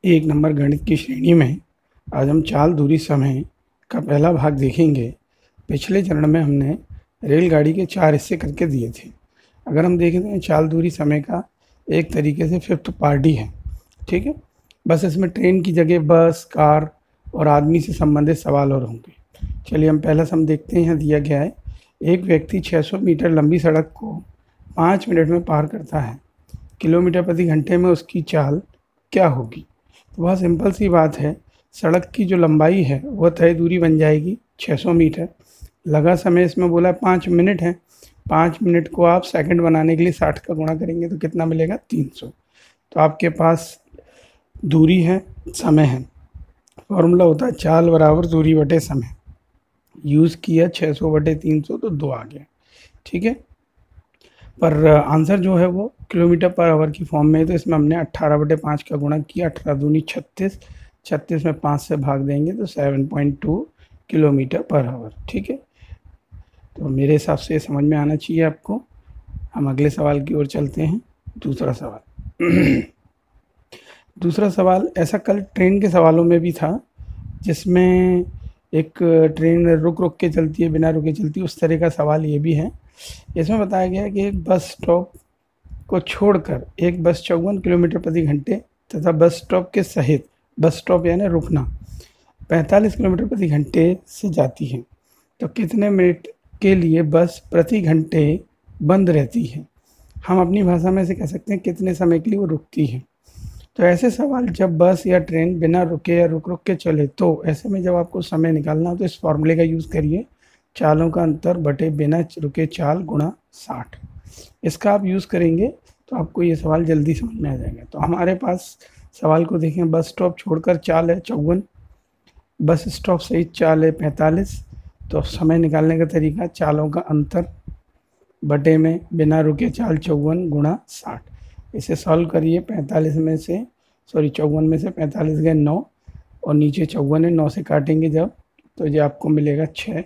एक नंबर गणित की श्रेणी में आज हम चाल दूरी समय का पहला भाग देखेंगे। पिछले चरण में हमने रेलगाड़ी के 4 हिस्से करके दिए थे। अगर हम देखें तो चाल दूरी समय का एक तरीके से फिफ्थ पार्ट ही है, ठीक है। बस इसमें ट्रेन की जगह बस, कार और आदमी से संबंधित सवाल और होंगे। चलिए हम पहला सम देखते हैं। यहाँ दिया गया है, एक व्यक्ति 600 मीटर लंबी सड़क को 5 मिनट में पार करता है। किलोमीटर प्रति घंटे में उसकी चाल क्या होगी? तो बहुत सिंपल सी बात है। सड़क की जो लंबाई है वह तय दूरी बन जाएगी 600 मीटर। लगा समय इसमें बोला 5 मिनट है। 5 मिनट को आप सेकंड बनाने के लिए 60 का गुणा करेंगे तो कितना मिलेगा? 300। तो आपके पास दूरी है, समय है। फॉर्मूला होता है चाल बराबर दूरी बटे समय। यूज़ किया 600 बटे 300 तो 2 आ गया, ठीक है। पर आंसर जो है वो किलोमीटर पर आवर की फॉर्म में है, तो इसमें हमने 18 बटे 5 का गुणा किया। 18 दूनी 36, 36 में 5 से भाग देंगे तो 7.2 किलोमीटर पर आवर, ठीक है। तो मेरे हिसाब से समझ में आना चाहिए आपको। हम अगले सवाल की ओर चलते हैं। दूसरा सवाल दूसरा सवाल ऐसा कल ट्रेन के सवालों में भी था, जिसमें एक ट्रेन रुक रुक के चलती है, बिना रुके चलती है, उस तरह का सवाल ये भी है। इसमें बताया गया है कि एक बस स्टॉप को छोड़कर एक बस 54 किलोमीटर प्रति घंटे तथा बस स्टॉप के सहित, बस स्टॉप यानी रुकना, 45 किलोमीटर प्रति घंटे से जाती है। तो कितने मिनट के लिए बस प्रति घंटे बंद रहती है? हम अपनी भाषा में से कह सकते हैं कितने समय के लिए वो रुकती है। तो ऐसे सवाल जब बस या ट्रेन बिना रुके या रुक रुक के चले, तो ऐसे में जब आपको समय निकालना हो तो इस फॉर्मूले का यूज़ करिए, चालों का अंतर बटे बिना रुके चाल गुणा 60। इसका आप यूज़ करेंगे तो आपको ये सवाल जल्दी समझ में आ जाएगा। तो हमारे पास सवाल को देखें, बस स्टॉप छोड़कर चाल है 54, बस स्टॉप सहित चाल है 45। तो समय निकालने का तरीका चालों का अंतर बटे में बिना रुके चाल 54 गुणा 60। इसे सॉल्व करिए। 45 में से 54 में से 45 गए 9 और नीचे 54 है, 9 से काटेंगे जब तो ये आपको मिलेगा 6।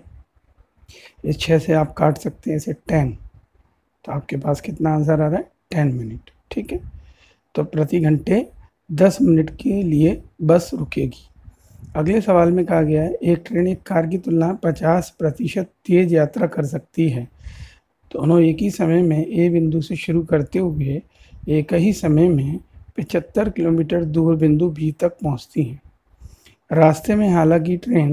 इस 6 से आप काट सकते हैं इसे 10। तो आपके पास कितना आंसर आ रहा है? 10 मिनट, ठीक है। तो प्रति घंटे 10 मिनट के लिए बस रुकेगी। अगले सवाल में कहा गया है, एक ट्रेन एक कार की तुलना 50% तेज यात्रा कर सकती है। दोनों एक ही समय में ए बिंदु से शुरू करते हुए एक ही समय में 75 किलोमीटर दूर बिंदु बी तक पहुंचती हैं। रास्ते में हालांकि ट्रेन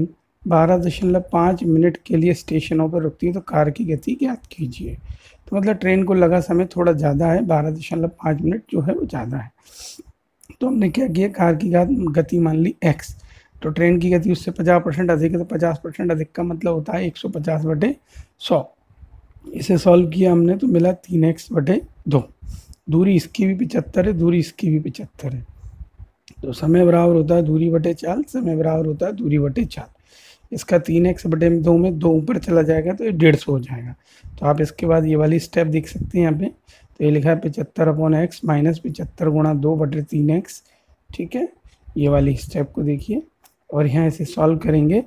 12.5 मिनट के लिए स्टेशनों पर रुकती है, तो कार की गति ज्ञात कीजिए। तो मतलब ट्रेन को लगा समय थोड़ा ज़्यादा है, 12.5 मिनट जो है वो ज़्यादा है। तो हमने क्या किया, कार की गति मान ली x, तो ट्रेन की गति उससे 50% अधिक है, तो 50% अधिक का मतलब होता है 150 बटे 100। इसे सॉल्व किया हमने तो मिला 3x बटे 2। दूरी इसकी भी 75 है, दूरी इसकी भी 75 है। तो समय बराबर होता है दूरी बटे चाल, समय बराबर होता है दूरी बटे चाल। इसका 3x बटे 2 में 2 ऊपर चला जाएगा तो ये 150 हो जाएगा। तो आप इसके बाद ये वाली स्टेप देख सकते हैं यहाँ पे। तो ये लिखा है 75/x माइनस 75 गुणा 2 बटे 3x, ठीक है। ये वाली स्टेप को देखिए और यहाँ इसे सॉल्व करेंगे।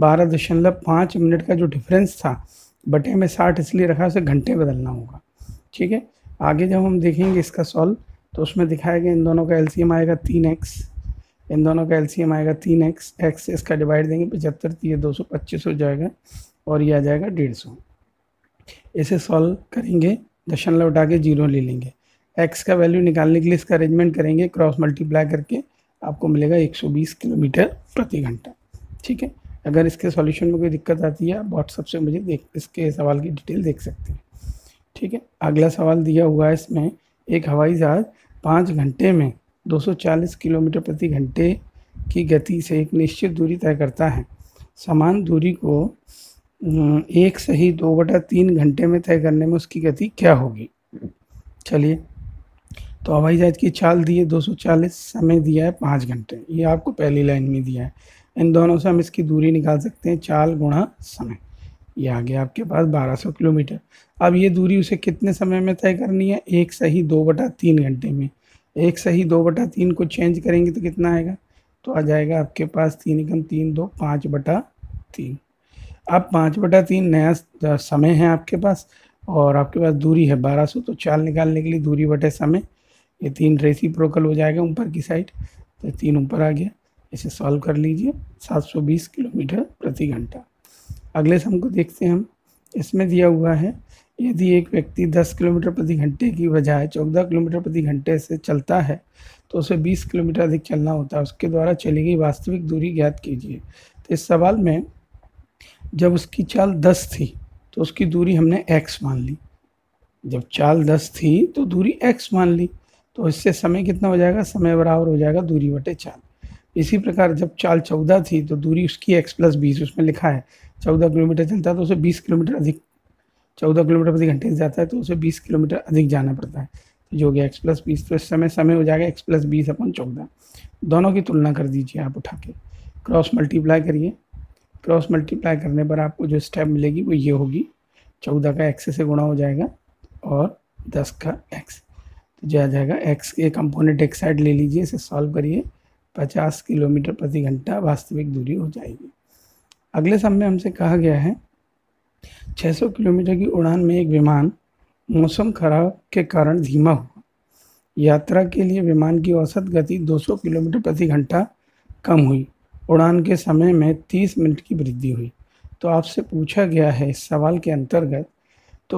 12.5 मिनट का जो डिफरेंस था, बटे में 60 इसलिए रखा, उसे घंटे बदलना होगा, ठीक है। आगे जब हम देखेंगे इसका सॉल्व तो उसमें दिखाया गया इन दोनों का एलसीएम आएगा 3x, इन दोनों का एलसीएम आएगा 3x, x से इसका डिवाइड देंगे 75, तो ये 225 हो जाएगा और ये आ जाएगा 150। इसे सॉल्व करेंगे, दशमलव उठा के 0 ले लेंगे। x का वैल्यू निकालने के लिए इसका अरेंजमेंट करेंगे, क्रॉस मल्टीप्लाई करके आपको मिलेगा 120 किलोमीटर प्रति घंटा, ठीक है। अगर इसके सॉल्यूशन में कोई दिक्कत आती है आप व्हाट्सएप से मुझे इसके सवाल की डिटेल देख सकते हैं, ठीक है। अगला सवाल दिया हुआ है, इसमें एक हवाई जहाज 5 घंटे में 240 किलोमीटर प्रति घंटे की गति से एक निश्चित दूरी तय करता है। समान दूरी को 1 सही 2/3 घंटे में तय करने में उसकी गति क्या होगी? चलिए, तो हवाई जहाज की चाल दी है 240, समय दिया है 5 घंटे, ये आपको पहली लाइन में दिया है। इन दोनों से हम इसकी दूरी निकाल सकते हैं, चाल गुणा समय। ये आ गया आपके पास 1200 किलोमीटर। अब ये दूरी उसे कितने समय में तय करनी है? 1 सही 2/3 घंटे में। 1 सही 2/3 को चेंज करेंगे तो कितना आएगा? तो आ जाएगा आपके पास 3 एकम 3 2 5/3। अब 5/3 नया समय है आपके पास और आपके पास दूरी है 1200, तो चाल निकालने के लिए दूरी बटे समय, ये 3 रेसिप्रोकल हो जाएगा ऊपर की साइड। तो 3 ऊपर आ गया। इसे सॉल्व कर लीजिए, 720 किलोमीटर प्रति घंटा। अगले सम को देखते हैं हम। इसमें दिया हुआ है यदि एक व्यक्ति 10 किलोमीटर प्रति घंटे की बजाय 14 किलोमीटर प्रति घंटे से चलता है तो उसे 20 किलोमीटर अधिक चलना होता है। उसके द्वारा चली गई वास्तविक दूरी ज्ञात कीजिए। तो इस सवाल में जब उसकी चाल 10 थी तो उसकी दूरी हमने x मान ली। जब चाल 10 थी तो दूरी x मान ली, तो इससे समय कितना हो जाएगा, समय बराबर हो जाएगा दूरी बटे चाल। इसी प्रकार जब चाल 14 थी तो दूरी उसकी x + 20, उसमें लिखा है 14 किलोमीटर चलता है तो उसे 20 किलोमीटर अधिक, 14 किलोमीटर प्रति घंटे से जाता है तो उसे 20 किलोमीटर अधिक जाना पड़ता है। तो जो हो गया x + 20, तो इस समय हो जाएगा x + 20/14। दोनों की तुलना कर दीजिए आप उठा के, क्रॉस मल्टीप्लाई करिए। क्रॉस मल्टीप्लाई करने पर आपको जो स्टेप मिलेगी वो ये होगी, 14 का x से गुणा हो जाएगा और 10 का x, तो जो आ जाएगा x के कंपोनेंट एक साइड ले लीजिए, इसे सॉल्व करिए, 50 किलोमीटर प्रति घंटा वास्तविक दूरी हो जाएगी। अगले सम में हमसे कहा गया है 600 किलोमीटर की उड़ान में एक विमान मौसम खराब के कारण धीमा हुआ। यात्रा के लिए विमान की औसत गति 200 किलोमीटर प्रति घंटा कम हुई। उड़ान के समय में 30 मिनट की वृद्धि हुई। तो आपसे पूछा गया है इस सवाल के अंतर्गत, तो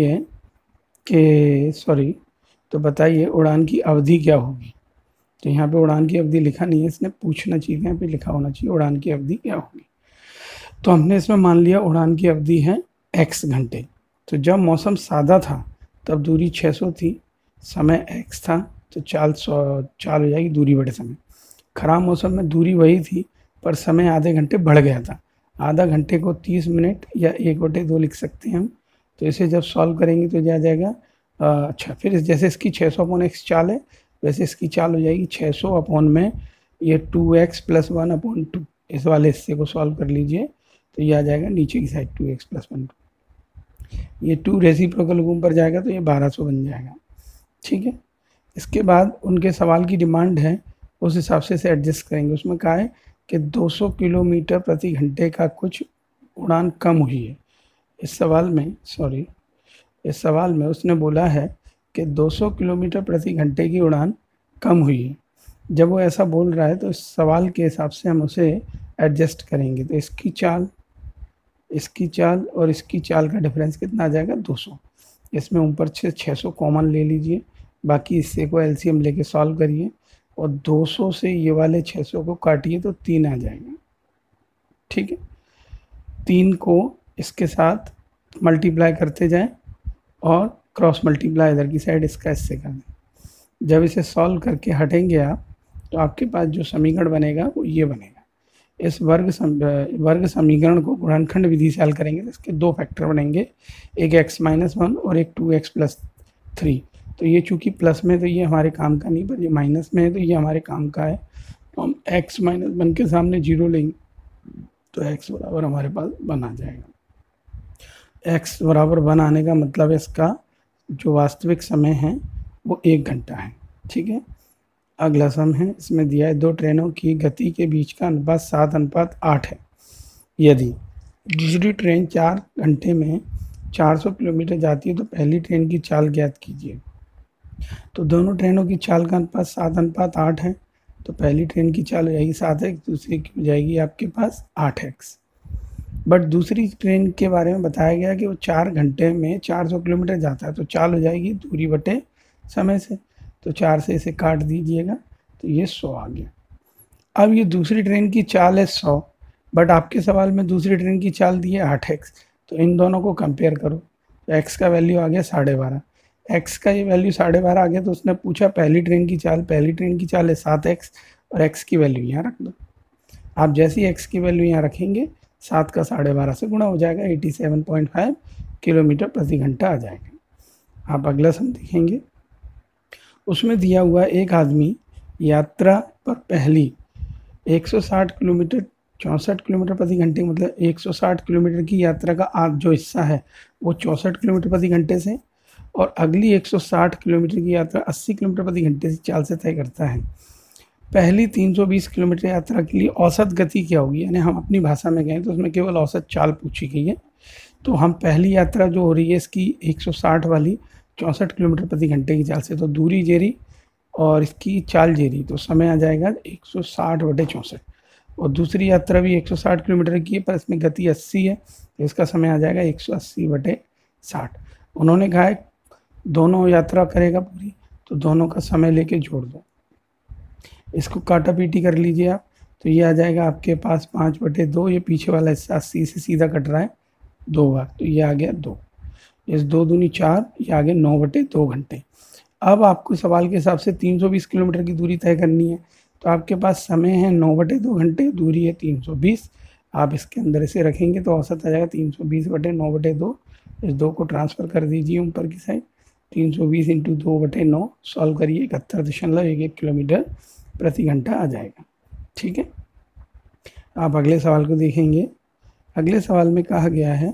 बताइए उड़ान की अवधि क्या होगी। तो यहाँ पे उड़ान की अवधि लिखा नहीं है, इसने पूछना चाहिए, यहाँ पे लिखा होना चाहिए उड़ान की अवधि क्या होगी। तो हमने इसमें मान लिया उड़ान की अवधि है x घंटे। तो जब मौसम सादा था तब दूरी 600 थी, समय x था, तो चाल हो जाएगी दूरी बटे समय। खराब मौसम में दूरी वही थी पर समय आधे घंटे बढ़ गया था। आधा घंटे को 30 मिनट या 1/2 लिख सकते हैं हम। तो इसे जब सॉल्व करेंगे तो आ जाएगा अच्छा, फिर जैसे इसकी 600/x चाल है वैसे इसकी चाल हो जाएगी 600 में ये 2x + 1/2। इस वाले हिस्से को सॉल्व कर लीजिए तो ये आ जाएगा नीचे की साइड 2x + 1/2। ये 2 रेसिप्रोकल ऊपर जाएगा तो ये 1200 बन जाएगा। ठीक है, इसके बाद उनके सवाल की डिमांड है उस हिसाब से इसे एडजस्ट करेंगे। उसमें कहा है कि 200 किलोमीटर प्रति घंटे का कुछ उड़ान कम हुई है। इस सवाल में उसने बोला है कि 200 किलोमीटर प्रति घंटे की उड़ान कम हुई है। जब वो ऐसा बोल रहा है तो इस सवाल के हिसाब से हम उसे एडजस्ट करेंगे। तो इसकी चाल और इसकी चाल का डिफरेंस कितना आ जाएगा, 200। इसमें ऊपर 600 कॉमन ले लीजिए, बाकी हिस्से को एलसीएम लेके सॉल्व करिए और 200 से ये वाले 600 को काटिए तो 3 आ जाएगा। ठीक है, 3 को इसके साथ मल्टीप्लाई करते जाएं और क्रॉस मल्टीप्लाई इधर की साइड इसका इससे कर दें। जब इसे सॉल्व करके हटेंगे आप तो आपके पास जो समीकरण बनेगा वो ये बनेगा। इस वर्ग समीकरण को गुणनखंड विधि से हल करेंगे तो इसके 2 फैक्टर बनेंगे, एक x - 1 और एक 2x + 3। तो ये चूँकि प्लस में तो ये हमारे काम का नहीं, पर ये माइनस में है तो ये हमारे काम का है। तो हम x - 1 के सामने 0 लेंगे तो x बराबर हमारे पास 1 आ जाएगा। x बराबर 1 आने का मतलब इसका जो वास्तविक समय है वो 1 घंटा है। ठीक है, अगला सम है, इसमें दिया है 2 ट्रेनों की गति के बीच का अनुपात 7:8 है। यदि दूसरी ट्रेन 4 घंटे में 400 किलोमीटर जाती है तो पहली ट्रेन की चाल ज्ञात कीजिए। तो दोनों ट्रेनों की चाल का अनुपात 7:8 है, तो पहली ट्रेन की चाल हो जाएगी 7x, दूसरी की हो जाएगी आपके पास 8x। बट दूसरी ट्रेन के बारे में बताया गया कि वो 4 घंटे में 400 किलोमीटर जाता है, तो चाल हो जाएगी दूरी बटे समय से। तो 4 से इसे काट दीजिएगा तो ये 100 आ गया। अब ये दूसरी ट्रेन की चाल है 100, बट आपके सवाल में दूसरी ट्रेन की चाल दी है 8x। तो इन दोनों को कंपेयर करो तो x का वैल्यू आ गया 12.5, x का ये वैल्यू 12.5 आ गया। तो उसने पूछा पहली ट्रेन की चाल है 7x और x की वैल्यू यहाँ रख दो। आप जैसी x की वैल्यू यहाँ रखेंगे 7 का 12.5 से गुणा हो जाएगा, 87.5 किलोमीटर प्रति घंटा आ जाएगा। आप अगला सम देखेंगे, उसमें दिया हुआ एक आदमी यात्रा पर पहली 160 किलोमीटर 64 किलोमीटर प्रति घंटे, मतलब 160 किलोमीटर की यात्रा का जो हिस्सा है वो 64 किलोमीटर प्रति घंटे से और अगली 160 किलोमीटर की यात्रा 80 किलोमीटर प्रति घंटे से चाल से तय करता है। पहली 320 किलोमीटर यात्रा के लिए औसत गति क्या होगी, यानी हम अपनी भाषा में गए तो उसमें केवल औसत चाल पूछी गई है। तो हम पहली यात्रा जो हो रही है इसकी 160 वाली 64 किलोमीटर प्रति घंटे की चाल से, तो दूरी जेरी और इसकी चाल जेरी, तो समय आ जाएगा 160/64। और दूसरी यात्रा भी 160 किलोमीटर की है, पर इसमें गति 80 है, तो इसका समय आ जाएगा 180/60। उन्होंने कहा है दोनों यात्रा करेगा पूरी, तो दोनों का समय लेके जोड़ दो। इसको काटा पीटी कर लीजिए आप, तो ये आ जाएगा आपके पास 5/2। ये पीछे वाला हिस्सा 80 से सीधा कट रहा है 2 बार, तो ये आ गया 2। इस 2 दूनी 4, ये आ गया 9/2 घंटे। अब आपको सवाल के हिसाब से 320 किलोमीटर की दूरी तय करनी है, तो आपके पास समय है 9/2 घंटे, दूरी है 320। आप इसके अंदर इसे रखेंगे तो औसत आ जाएगा 320/9/2। इस 2 को ट्रांसफ़र कर दीजिए ऊपर की साइड, 320 × 2/9 सॉल्व करिए, 71.11 किलोमीटर प्रति घंटा आ जाएगा। ठीक है, आप अगले सवाल को देखेंगे। अगले सवाल में कहा गया है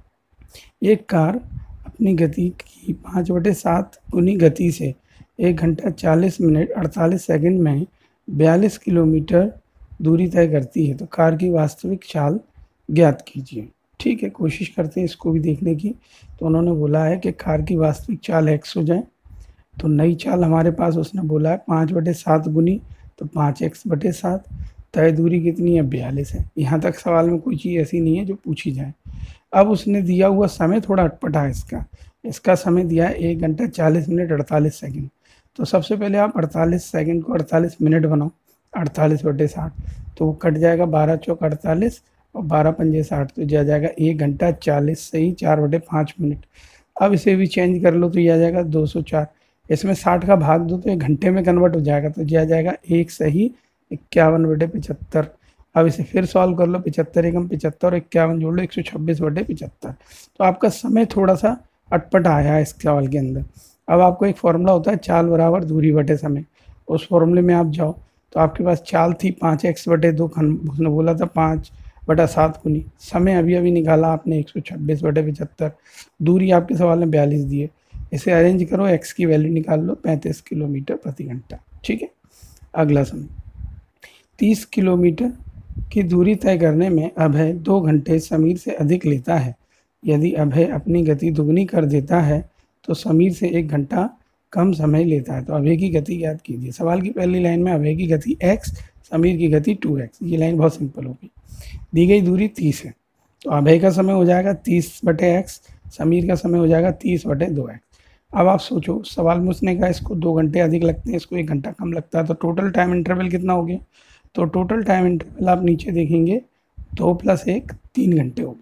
एक कार अपनी गति की 5/7 गुनी गति से 1 घंटा 40 मिनट 48 सेकंड में 42 किलोमीटर दूरी तय करती है, तो कार की वास्तविक चाल ज्ञात कीजिए। ठीक है, कोशिश करते हैं इसको भी देखने की। तो उन्होंने बोला है कि कार की वास्तविक चाल x हो जाए, तो नई चाल हमारे पास उसने बोला है 5/7 गुनी, तो 5x/7। तय दूरी कितनी है? 42 है। यहाँ तक सवाल में कोई चीज़ ऐसी नहीं है जो पूछी जाए। अब उसने दिया हुआ समय थोड़ा अटपटा है इसका समय दिया है 1 घंटा 40 मिनट 48 सेकंड। तो सबसे पहले आप 48 सेकंड को 48 मिनट बनाओ, 48/60, तो वो कट जाएगा 12 चौक 48 और 12 पंजे 60, तो यह आ जाएगा 1 घंटा 40 से ही 4/5 मिनट। अब इसे भी चेंज कर लो तो यह आ जाएगा 204। इसमें 60 का भाग दो तो 1 घंटे में कन्वर्ट हो जाएगा, तो यह आ जाएगा 1 सही 51/75। अब इसे फिर सॉल्व कर लो, 75 एकम 75 और 51 जोड़ लो, 126/75। तो आपका समय थोड़ा सा अटपट आया है इस सवाल के अंदर। अब आपको एक फॉर्मूला होता है चाल बराबर दूरी बटे समय, उस फॉर्मूले में आप जाओ। तो आपके पास चाल थी 5x/2, उसने बोला था 5/7 गुनी। समय अभी अभी निकाला आपने 126/75। दूरी आपके सवाल में 42 दी है। इसे अरेंज करो, x की वैल्यू निकाल लो 35 किलोमीटर प्रति घंटा। ठीक है, अगला समय 30 किलोमीटर की दूरी तय करने में अभय 2 घंटे समीर से अधिक लेता है। यदि अभय अपनी गति दुगनी कर देता है तो समीर से 1 घंटा कम समय लेता है, तो अभय की गति ज्ञात कीजिए। सवाल की पहली लाइन में अभय की गति x, समीर की गति 2x। ये लाइन बहुत सिंपल होगी। दी गई दूरी 30 है, तो अभय का समय हो जाएगा 30/x, समीर का समय हो जाएगा 30/2x। अब आप सोचो, सवाल में उसने कहा इसको 2 घंटे अधिक लगते हैं, इसको 1 घंटा कम लगता है, तो टोटल टाइम इंटरवल कितना हो गया? तो टोटल टाइम इंटरवल आप नीचे देखेंगे 2 + 1 3 घंटे हो गए।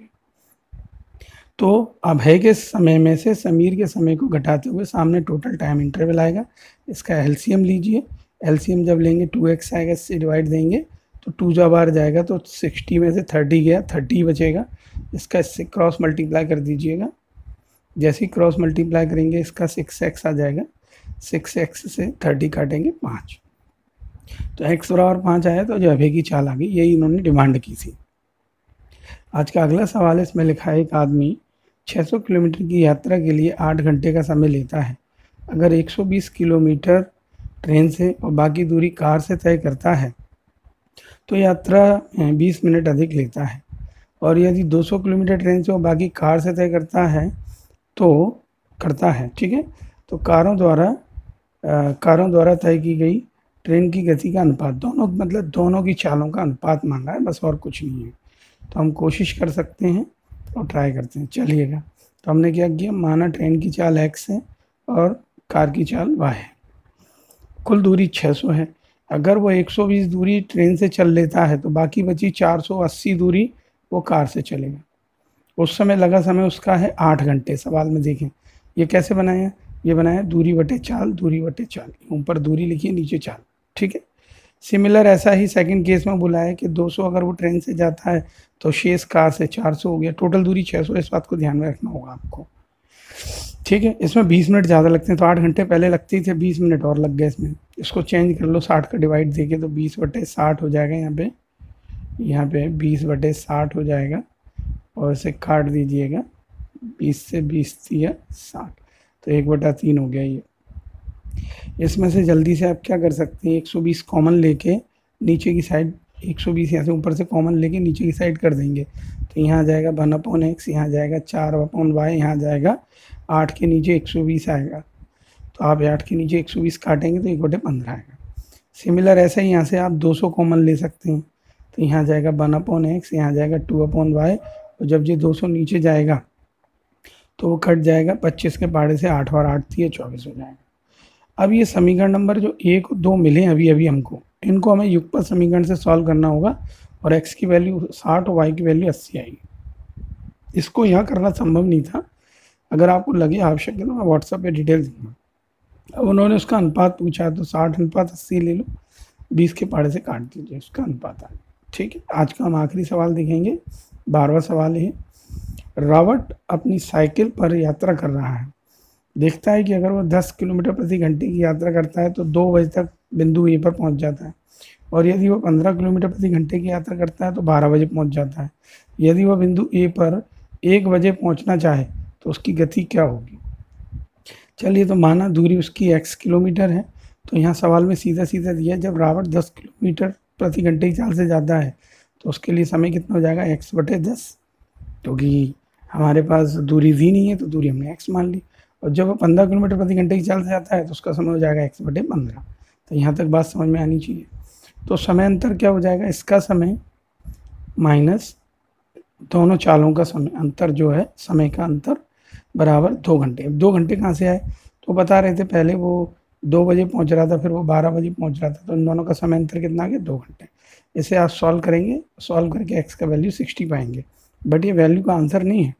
तो अभय के समय में से समीर के समय को घटाते हुए सामने टोटल टाइम इंटरवल आएगा। इसका एलसीएम लीजिए। एलसीएम जब लेंगे 2x आएगा, इससे डिवाइड देंगे तो 2 जब बाहर जाएगा तो 60 में से 30 गया, 30 बचेगा। इसका इससे क्रॉस मल्टीप्लाई कर दीजिएगा। जैसे ही क्रॉस मल्टीप्लाई करेंगे इसका 6x आ जाएगा। 6x से 30 काटेंगे 5, तो x बराबर 5 आया, तो जो अभय की चाल आ गई। यही इन्होंने डिमांड की थी। आज का अगला सवाल है, इसमें लिखा है एक आदमी 600 किलोमीटर की यात्रा के लिए 8 घंटे का समय लेता है। अगर 120 किलोमीटर ट्रेन से और बाकी दूरी कार से तय करता है तो यात्रा 20 मिनट अधिक लेता है। और यदि 200 किलोमीटर ट्रेन से और बाकी कार से तय करता है ठीक है, तो कारों द्वारा तय की गई ट्रेन की गति का अनुपात, दोनों की चालों का अनुपात मांगा है, बस और कुछ नहीं है। तो हम कोशिश कर सकते हैं और ट्राई करते हैं। चलिएगा, तो हमने क्या किया, माना ट्रेन की चाल x है और कार की चाल y है। कुल दूरी 600 है। अगर वो 120 दूरी ट्रेन से चल लेता है तो बाकी बची 480 दूरी वो कार से चलेगा। उस समय लगा समय उसका है 8 घंटे। सवाल में देखें ये कैसे बनाया, ये बनाया दूरी बटे चाल, दूरी बटे चाल, ऊपर दूरी लिखिए नीचे चाल। ठीक है, सिमिलर ऐसा ही सेकंड केस में बोला है कि 200 अगर वो ट्रेन से जाता है तो शेष कार से 400 हो गया, टोटल दूरी 600। इस बात को ध्यान में रखना होगा आपको। ठीक है, इसमें 20 मिनट ज़्यादा लगते हैं, तो 8 घंटे पहले लगते ही थे, 20 मिनट और लग गए इसमें। इसको चेंज कर लो, 60 का डिवाइड देके तो 20/60 हो जाएगा। यहाँ पे 20/60 हो जाएगा और इसे काट दीजिएगा, 20 से 20 दिया 60, तो 1/3 हो गया ये। इसमें से जल्दी से आप क्या कर सकते हैं, 120 कॉमन लेके नीचे की साइड, 120 यहाँ से ऊपर से कॉमन लेके नीचे की साइड कर देंगे, तो यहाँ आ जाएगा 1/x, यहाँ जाएगा 4/y, यहाँ जाएगा 8 के नीचे 120 आएगा। तो आप 8 के नीचे 120 काटेंगे तो 1/15 आएगा। सिमिलर ऐसा ही यहाँ से आप 200 कॉमन ले सकते हैं, तो यहाँ जाएगा 1/x, यहाँ जाएगा 2/y, और जब ये 200 नीचे जाएगा तो वो कट जाएगा 25 के पहाड़े से, 8 और 8 थी 24 हो जाएगा। अब ये समीकरण नंबर जो 1 और 2 मिले अभी अभी हमको, इनको हमें युगपत समीकरण से सॉल्व करना होगा, और x की वैल्यू 60 और y की वैल्यू 80 आएगी। इसको यहाँ करना संभव नहीं था, अगर आपको लगे आवश्यक है तो मैं व्हाट्सएप पे डिटेल दूंगा। अब उन्होंने उसका अनुपात पूछा तो 60:80 ले लो, 20 के पहाड़े से काट दीजिए, उसका अनुपात आ गया। ठीक है, आज का हम आखिरी सवाल देखेंगे, 12वां सवाल है। रॉबर्ट अपनी साइकिल पर यात्रा कर रहा है, देखता है कि अगर वो 10 किलोमीटर प्रति घंटे की यात्रा करता है तो 2 बजे तक बिंदु ए पर पहुंच जाता है, और यदि वो 15 किलोमीटर प्रति घंटे की यात्रा करता है तो 12 बजे पहुंच जाता है। यदि वह बिंदु ए पर 1 बजे पहुंचना चाहे तो उसकी गति क्या होगी। चलिए, तो माना दूरी उसकी x किलोमीटर है, तो यहाँ सवाल में सीधा सीधा दिया, जब रॉबर्ट 10 किलोमीटर प्रति घंटे की चाल से जाता है तो उसके लिए समय कितना हो जाएगा, x/10, क्योंकि हमारे पास दूरी दी नहीं है तो दूरी हमने x मान ली, और जब वो 15 किलोमीटर प्रति घंटे की चाल से जाता है तो उसका समय हो जाएगा x/15। तो यहाँ तक बात समझ में आनी चाहिए। तो समय अंतर क्या हो जाएगा, इसका समय माइनस दोनों चालों का समय अंतर जो है, समय का अंतर बराबर 2 घंटे। अब 2 घंटे कहाँ से आए, तो बता रहे थे पहले वो 2 बजे पहुँच रहा था, फिर वो 12 बजे पहुँच रहा था, तो इन दोनों का समय अंतर कितना आ गया, 2 घंटे। इसे आप सॉल्व करेंगे, सॉल्व करके x का वैल्यू 60 पाएंगे, बट ये वैल्यू का आंसर नहीं है।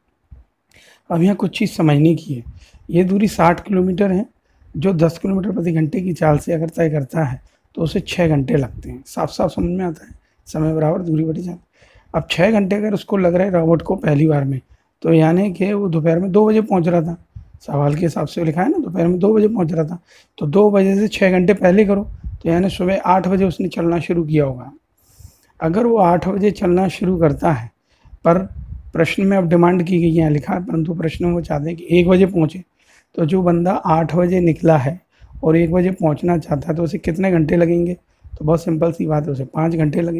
अब यहाँ कुछ चीज़ समझने की है, ये दूरी 60 किलोमीटर है, जो 10 किलोमीटर प्रति घंटे की चाल से अगर तय करता है तो उसे 6 घंटे लगते हैं। साफ साफ समझ में आता है, समय बराबर दूरी बटी चाल। अब 6 घंटे अगर उसको लग रहा है रॉबर्ट को पहली बार में, तो यानी कि वो दोपहर में 2 बजे पहुंच रहा था, सवाल के हिसाब से लिखा है ना, दोपहर में 2 बजे पहुंच रहा था, तो 2 बजे से 6 घंटे पहले करो, तो यानी सुबह 8 बजे उसने चलना शुरू किया होगा। अगर वो 8 बजे चलना शुरू करता है, पर प्रश्न में अब डिमांड की गई है, लिखा है, परंतु प्रश्न में वो चाहते हैं कि 1 बजे पहुँचे, तो जो बंदा 8 बजे निकला है और 1 बजे पहुँचना चाहता है तो उसे कितने घंटे लगेंगे, तो बहुत सिंपल सी बात है, उसे 5 घंटे लगे।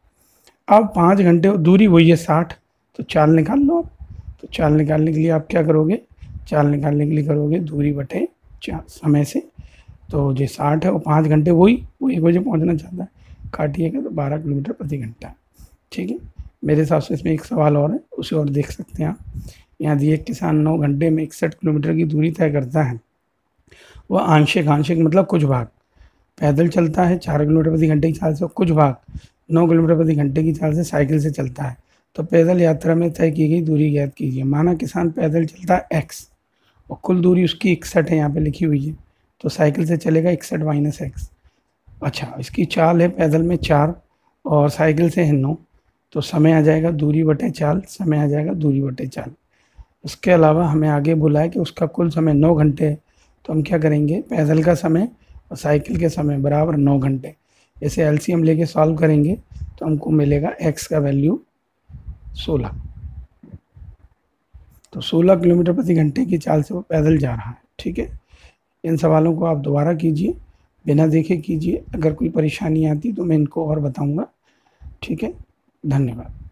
अब 5 घंटे, दूरी वही है 60, तो चाल निकाल लो आप। तो चाल निकालने के लिए आप क्या करोगे, चाल निकालने के लिए करोगे दूरी बटे समय से, तो जो 60 है वो 5 घंटे, वही वो 1 बजे पहुंचना चाहता है, काटिएगा तो 12 किलोमीटर प्रति घंटा। ठीक है, मेरे हिसाब से इसमें एक सवाल और है, उसे और देख सकते हैं आप। यहाँ दिए, किसान 9 घंटे में 61 किलोमीटर की दूरी तय करता है, वह आंशिक मतलब कुछ भाग पैदल चलता है 4 किलोमीटर प्रति घंटे की चाल से, कुछ भाग 9 किलोमीटर प्रति घंटे की चाल से साइकिल से चलता है, तो पैदल यात्रा में तय की गई दूरी ज्ञात कीजिए। माना किसान पैदल चलता है x, और कुल दूरी उसकी 61 है, यहाँ पे लिखी हुई है, तो साइकिल से चलेगा 61 - x। अच्छा, इसकी चाल है पैदल में 4 और साइकिल से है 9, तो समय आ जाएगा दूरी बटे चाल, समय आ जाएगा दूरी बटे चाल। उसके अलावा हमें आगे बोला है कि उसका कुल समय 9 घंटे है, तो हम क्या करेंगे, पैदल का समय और साइकिल के समय बराबर 9 घंटे, इसे एलसीएम लेके सॉल्व करेंगे तो हमको मिलेगा x का वैल्यू 16। तो 16 किलोमीटर प्रति घंटे की चाल से वो पैदल जा रहा है। ठीक है, इन सवालों को आप दोबारा कीजिए, बिना देखे कीजिए, अगर कोई परेशानी आती तो मैं इनको और बताऊंगा। ठीक है, धन्यवाद।